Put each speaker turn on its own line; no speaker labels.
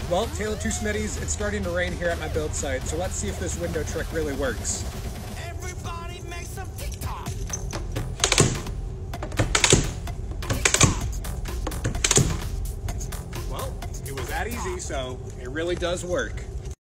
Well, Tale of Two Smitties, it's starting to rain here at my build site, so let's see if this window trick really works.
Everybody make some TikTok.
Well, it was that easy, so it really does work.